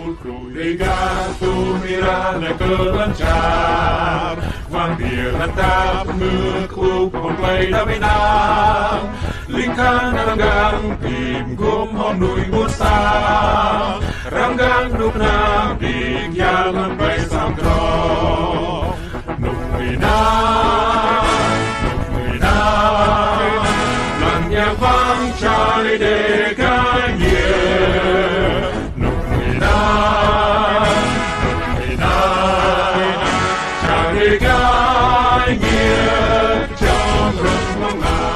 sepulcro legato mirana ke lancar Vang dia natap ngekuk play damai nang Lingkang ranggang tim gom hom nui bursa Ranggang nuk nam dik yaman bay sam drong Nuk minang Lan yang vang chai de kai yeah Nuk minang Chai de kai yeah Trong rung mong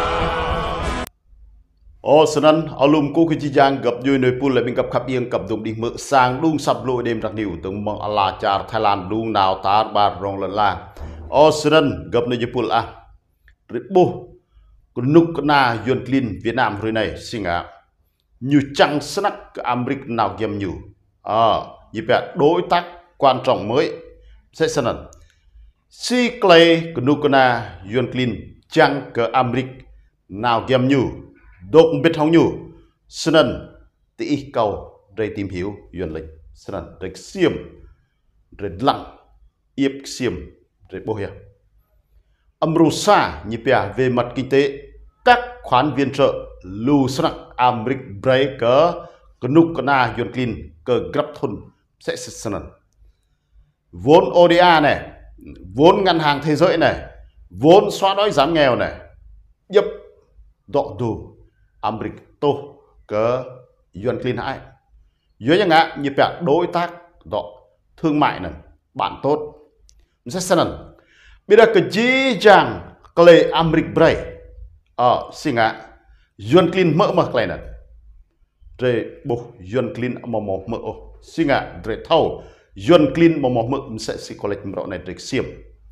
Senan alum cô khi giang gặp vui nơi pul lại bên gặp khắp yên gặp đụng đi mỡ sang đung sập lội đêm đặc nhiều từng mong Allah char Thái Lan đung nào ta ba rong lần la Senan gặp nơi pul ribu nục na yon clean Việt Nam rồi này sinh ạ như trăng snack Americ nào game nhiều như vậy đối tác quan trọng mới sẽ Senan si clay nục na yon clean trăng cái Americ nào game nhiều đột biết không nhủ Senan tí cầu để tìm hiểu duyên lịch Senan để xiêm để lặng yếp xiêm để bồi hiệp Amrusa như về mặt kinh tế các khoản viện trợ lưu snack Americ breaker nục na duyên clean cơ grab thun sẽ Senan vốn ODA này vốn ngân hàng thế giới này vốn xóa đói giảm nghèo này giúp đọ đủ Americ tô cơ yuan clean hại dưới như ngã như vậy đối tác đó thương mại này bạn tốt sẽ xem bây giờ cái gì rằng cái Americ bray xin ngã yuan clean mỡ mỡ cái này rồi bộ yuan clean mỏ mỡ xin ngã rồi thâu yuan clean mỏ mỡ sẽ xí có lệch mỡ này rồi xiêm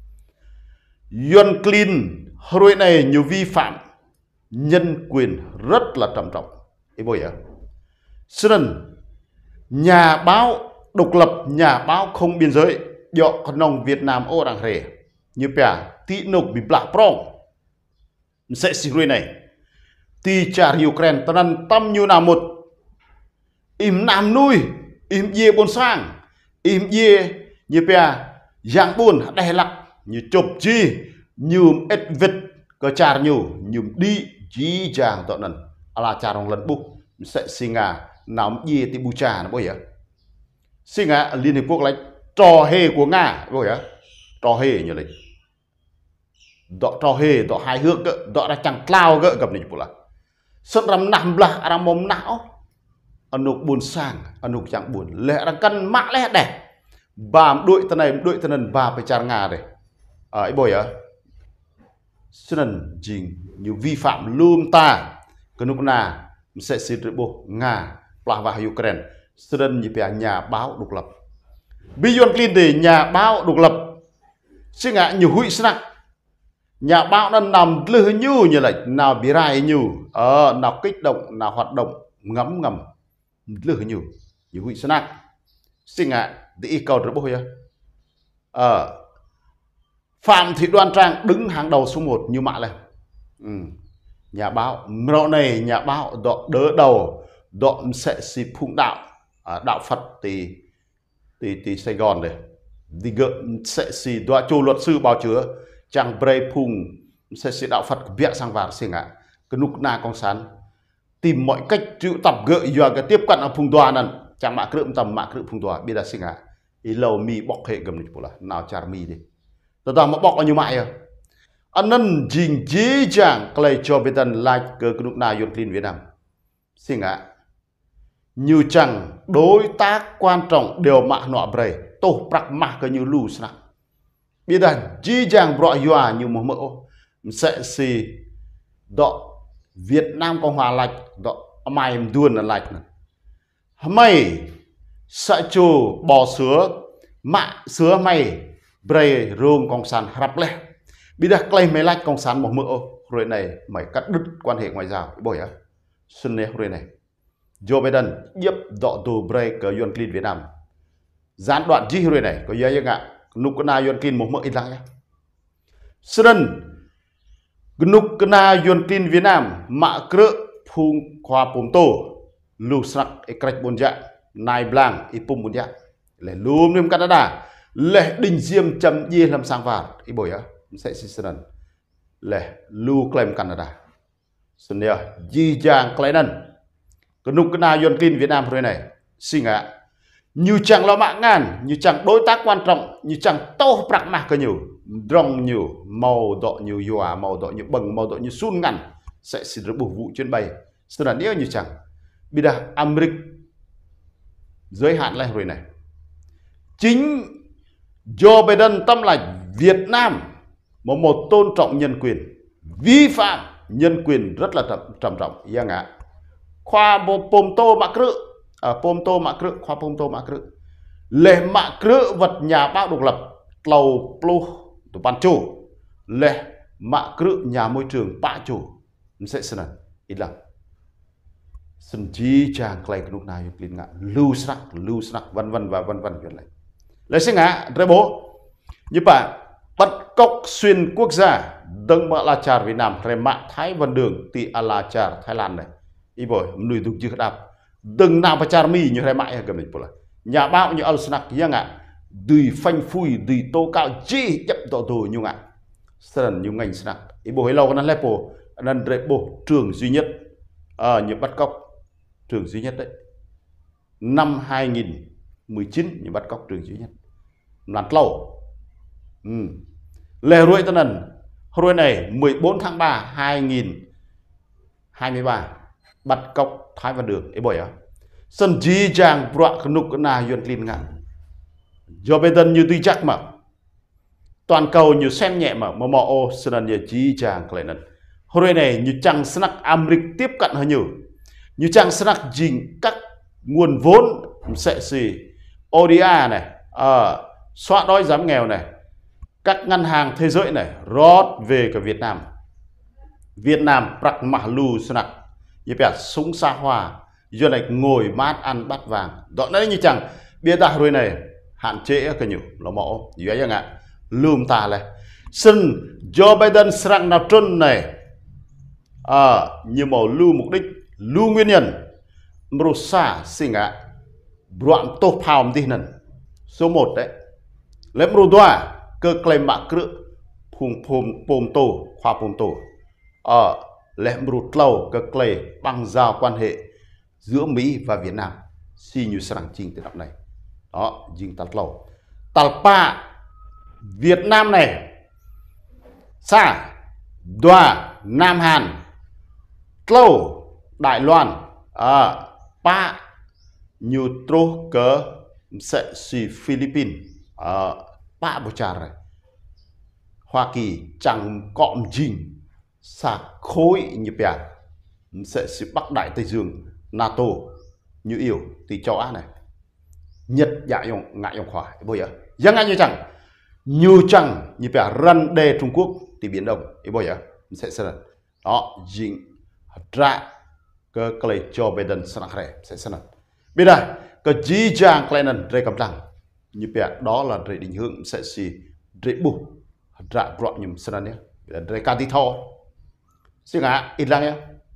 yuan clean hồi này nhiều vi phạm nhân quyền rất là trầm trọng. Ý bồi ạ. Sơn nhà báo độc lập, nhà báo không biên giới, dọ con nông Việt Nam ô đằng rể như bè tí nục bị bạc prong sẽ xí ruồi này tí trả Ukraine tân ăn tâm như nào một im nam nuôi im dê bồn sang im dê như bè giang buồn đè lặng như chụp chi như ếch vịt có trả nhiều như đi chỉ chàng tọa nần là cha rong lần bục sẽ sinh ngà nắm gì thì bu trà nó bây giờ sinh ngà Liên Hiệp Quốc lấy trò hề của Nga bây giờ trò hề như lịch đọ trò hề đọ hai hước đọ ra chẳng lao gỡ gặp này là sân rằm nằm là ra mồm não anh nục buồn sang anh nục chẳng buồn lẽ đang cân mã lẽ đẹp và đội tên này đội tên này và phải trà Nga đây ấy bây giờ Sơn jing như vi phạm lùm ta cái lúc nào sẽ xử lý bộ Nga và Ukraine Sơn như phải nhà báo độc lập Beyond Clean thì nhà báo độc lập sẽ ngã nhiều hụi snack nhà báo nó nằm lư nhu như là nào bị rai nhu nào kích động nào hoạt động ngấm ngầm lư nhu nhiều hụi snack sẽ ngã đi cầu được bao giờ Phạm Thị Đoan Trang đứng hàng đầu số 1 như mạ này nhà báo mẫu này nhà báo đọ đỡ đầu đọ sẽ xì phụng đạo đạo Phật thì Sài Gòn này đi gỡ sẽ xì đọa chủ luật sư bào chứa chẳng bray phùng sẽ xì đạo Phật vẽ sang vào xì ngạ cái nút na con sán tìm mọi cách chịu tập gợi và cái tiếp cận ở phùng tòa này chẳng mạ cự tầm mạ cự phùng tòa bây giờ xì ngạ ý lầu mi bọc hệ gầm này là nào chả mi đi tao mà bọc bao nhiêu mại anh nên chính chí chẳng cái cho Việt Nam like cái lúc nào yon clean Việt Nam xin ạ như chẳng đối tác quan trọng đều mạ nọ bray tổ bạc mạ cái như lù sna bây giờ chí chẳng bọ yòa như một mỡ sẽ xì đọ Việt Nam Cộng Hòa lạch đọ mày em đuôn là lạch mày sẽ chủ bò sứa mạ sứa mày bray rong Cộng sản rap lẹ bây giờ claim mấy like Cộng sản một mỡ rồi này mày cắt đứt quan hệ ngoại giao bồi á xuân này rồi này Joe Biden giúp đọ tù bray cờ yon clean Việt Nam gián đoạn gì rồi này có gì vậy ạ nục na yon clean một mỡ ít lắm xuân nục na yon clean Việt Nam mạ cỡ phung khoa pom tô lưu sắc ekrak bon dạ nai blang ipum mudia le lum nim Canada le đình diêm chấm ye làm sang vạt i boy á sẽ sisteran le lu claim Canada sunia ji jang klainan kenuk kena yon kin Việt Nam rồi này xin ạ như chẳng lo mạng ngàn như chẳng đối tác quan trọng như chẳng tô bạc mạc cái nhiều rong nhiều màu đỏ nhiều dọa màu đỏ nhiều bằng màu đỏ như sun ngàn sẽ xin được bổ vụ chuyến bay sự là nếu như chẳng bây giờ Americ giới hạn lại rồi này chính Joe Biden tâm là Việt Nam một tôn trọng nhân quyền vi phạm nhân quyền rất là trầm trọng yang ạ khoa pom tô mạ cự pom tô mạ cự khoa pom tô mạ cự lệ mạ cự vật nhà báo độc lập tàu plu tụ ban chủ lệ mạ cự nhà môi trường bạ chủ sẽ xem này ít lắm sân chi chàng clay cái lúc này liên ngã lưu sắc vân vân và vân vân chuyện này lấy xem ngã rồi bố như bạn bắt cóc xuyên quốc gia đừng mà là char Việt Nam rồi mạ Thái Văn Đường thì là char Thái Lan này ý bồi nuôi tục chưa đáp đừng nào phải char mi như thế mãi cái mình là nhà báo như Al-Snack như ngạ đùi phanh phui đùi tô cao chi chấp tổ tù như ngạ sơn như ngành snack ý bồi lâu cái lepo nên bộ trường duy nhất như bắt cóc trường duy nhất đấy năm 2019 như bắt cóc trường duy nhất làm lâu lệ ruồi tân ẩn ruồi này 14 tháng 3 2023 bắt cóc Thái Văn Đường ấy bồi á sân chi chàng bọa nục na yun lin ngạn Joe Biden như tuy chắc mà toàn cầu như xem nhẹ mà mò ô sân như chi chàng lại nè hồi này như chàng snack Americ tiếp cận hơi nhiều như chàng snack dình các nguồn vốn sẽ xì ODA này xóa đói giảm nghèo này các ngân hàng thế giới này rót về cả Việt Nam bạc mã lù snack như bẻ súng xa hoa do này ngồi mát ăn bát vàng đó đấy như chẳng bia ta rồi này hạn chế cái nhiều là mẫu gì vậy ạ lùm ta này sân Joe Biden sang nào trơn này như màu lưu mục đích lưu nguyên nhân mrosa sinh ạ đoạn tô phàm đi nè số 1 đấy lấy mro đoa cơ claim mạ cự pom tô khoa pom tô lấy mro lâu cơ claim băng giao quan hệ giữa Mỹ và Việt Nam si như sang trình từ năm này đó dinh tạt lâu talpa Việt Nam này xa đoà Nam Hàn lâu Đài Loan pa như trô cớ sẽ si Philippines pa bộ trà này Hoa Kỳ chẳng cọm dinh xa khối như bè sẽ si Bắc Đại Tây Dương NATO như yêu thì châu Á này Nhật dạ用ngại用khoa bây giờ giang ngay như chẳng như phải răn đề Trung Quốc thì Biển Đông bây giờ sẽ đó dính ra cái lời cho Biden sang sẽ bây giờ cái gì chẳng cái này để cầm rằng như vậy đó là để định hướng sẽ si để bù ra rõ nhầm sang nhé để cá tí thô xin ngã ít lắm nhé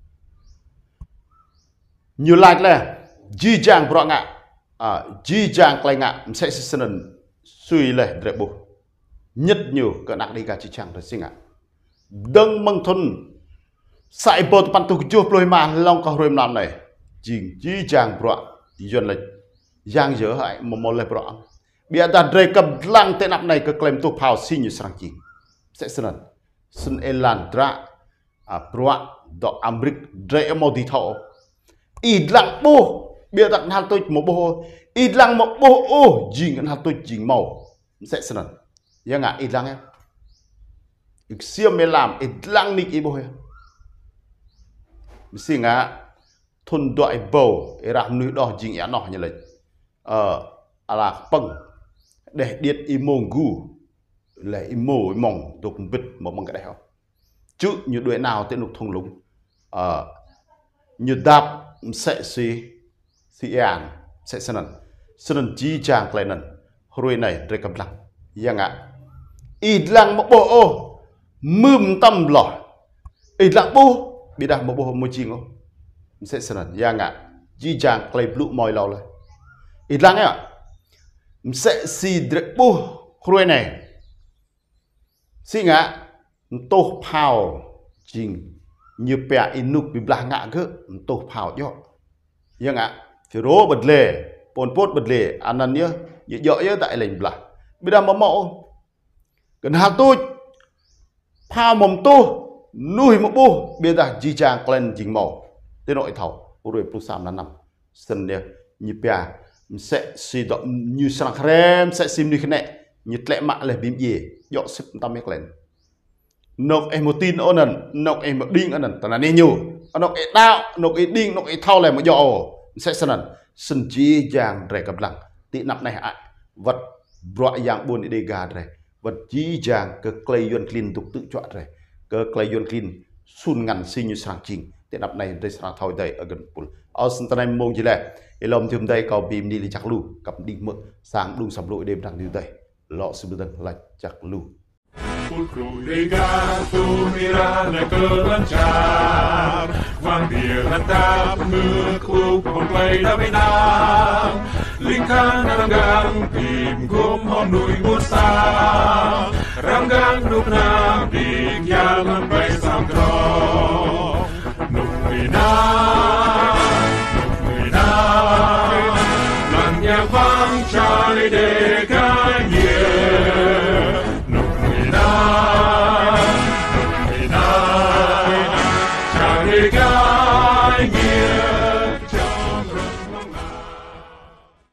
như lại là gì chẳng rõ ngạ gì chẳng cái ngạ sẽ sang suy lệ để bù nhất nhiều cái nặng đi cả chỉ chẳng được xin ngạ đừng mong thôn sai bộ pan tu chua ploi mà long có rồi làm này chỉ chàng bọ dần là giang dở hại một lời bọ bây giờ đây cầm lăng tên nắp này cái claim tu phao xin như sang chỉ sẽ xin elandra bọ do Americ dễ một đi thọ ít lăng bô bây giờ đặt tôi một bô ít lăng một bô ô dình ăn tôi dình màu sẽ xin giang ngã ít lăng em siêu mê làm ít lăng nịch ý bô xin ngã thôn đội bầu ra núi đỏ dính nhã nọ như là là băng để điện imong gu là imo mỏng đục bít một bằng cái đấy không chứ như đuổi nào tên lục thông lúng như đạp sẽ si an sẽ sân chi chàng lại nần hồi này rơi cầm lăng giang ạ ít lăng một bộ ô mưm tâm lỏi ít lăng bố bị đặt một bộ môi trường không sẽ sẵn giang ạ di chàng clay blue môi lâu này ít lăng ấy sẽ si dre bu khuê này si ngã tô phao chinh như bè inuk bị blang ngã cứ tô phao cho nhưng ngã thì rô bật lề Pol Pot bật lề anh ăn nhớ dọ tại lệnh bla bây giờ mà mẫu gần hàng tôi phao mồm tu nuôi một bu bây giờ chi chàng clen chính màu tên nội thầu rồi plus 3 năm sân đẹp như bè sẽ suy động như sang krem sẽ sim đi cái này như lẽ mạng là bím gì dọ sip tâm mấy lên nộp em một tin ôn nần nộp em một đinh ôn nần tao là nên nhiều nộp em đau nộp em đinh nộp em thao lại một dọ sẽ sân nần sân chi giang rẻ cầm lặng tị nạp này ạ vật loại dạng buồn đi gà rẻ vật chi giang cơ clay yon clean tục tự chọn rẻ cơ clay yon clean sun ngăn sinh như sang trình tị nạp này đây sang thao đây ở gần pool ở sân tân em mong chỉ là lom thêm đây có bìm đi chặt lù cặp đinh mực sáng đung sập lội đêm đang như đây lọ sư bưng là chặt lù vang địa lan ta mưa khu còn quay đã mấy năm linh khang đang gang tìm gom hòn núi buốt xa răng gang đục nam đi nhà lần bay xa